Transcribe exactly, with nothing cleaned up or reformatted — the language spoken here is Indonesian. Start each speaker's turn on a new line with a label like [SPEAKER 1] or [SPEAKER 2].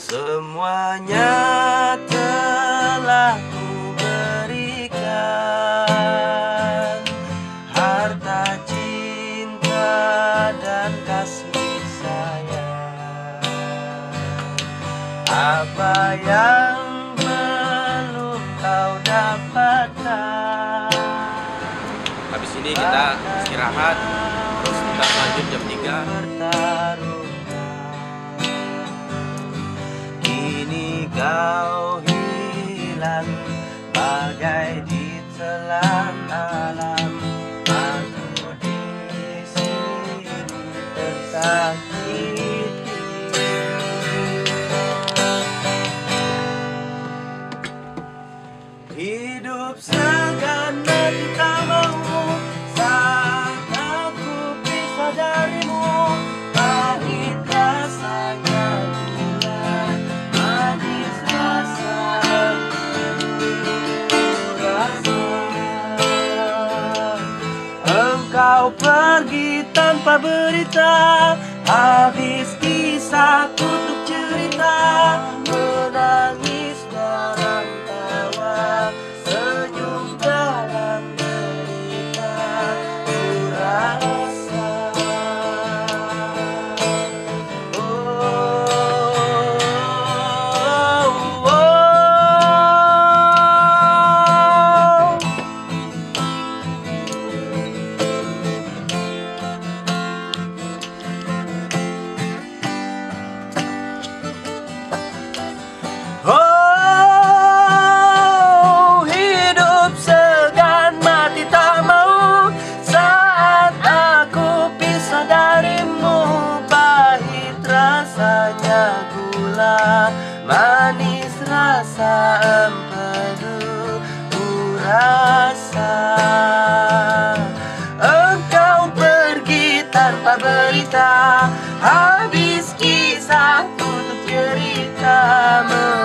[SPEAKER 1] Semuanya telah ku berikan, harta, cinta, dan kasih sayang. Apa yang belum kau dapatkan?
[SPEAKER 2] Habis ini kita istirahat, terus kita lanjut jam tiga.
[SPEAKER 1] Kini kau hilang bagai ditelan alam. Aku di sini tersakiti. Hidup segan mati tak mau saat aku pisah darimu. Pahit rasanya gula, manis rasa rasa. Engkau pergi tanpa berita, habis kisah tutup cerita. Menangis dalam tawa, senyum dalam derita, ku rasa. Oh, oh, oh. Oh, hidup segan mati tak mau saat aku pisah darimu. Pahit rasanya gula, manis rasa empedu, ku rasa. Engkau pergi tanpa berita, habis kisah tutup cerita.